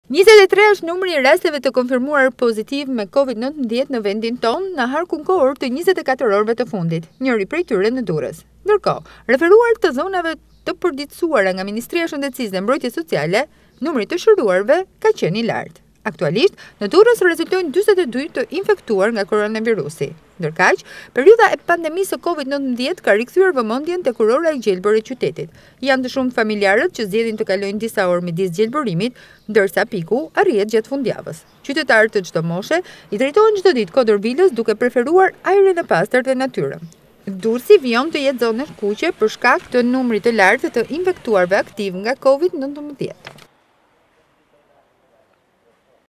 23 është numri i rasteve të konfirmuar pozitiv me COVID-19 në vendin tonë në harkun kohor të 24 orëve të fundit, njëri prej tyre në Durrës. Ndërkohë, referuar të zonave të përditësuara nga Ministria e Shëndetësisë dhe Mbrojtjes Sociale, numri të shëruarve ka qenë i lartë. Aktualisht, në Durrës rezultojnë 42 të infektuar nga koronavirusi. Ndërkaq, periudha e pandemisë së COVID-19 ka rikthyer vëmendjen tek urora e gjelbër e qytetit. Janë të shumtë familjarët që zgjedhin të kalojnë disa orë midis gjelbërimit, ndërsa piku arrihet gjatë fundjavës. Qytetarët të çdo moshe i drejtohen çdo ditë Kodër Vilës duke preferuar ajrin e pastër dhe natyrën. Durrësi vijon të jetë zonë kuqe për shkak të numrit të lartë të infektuarve aktiv nga COVID-19.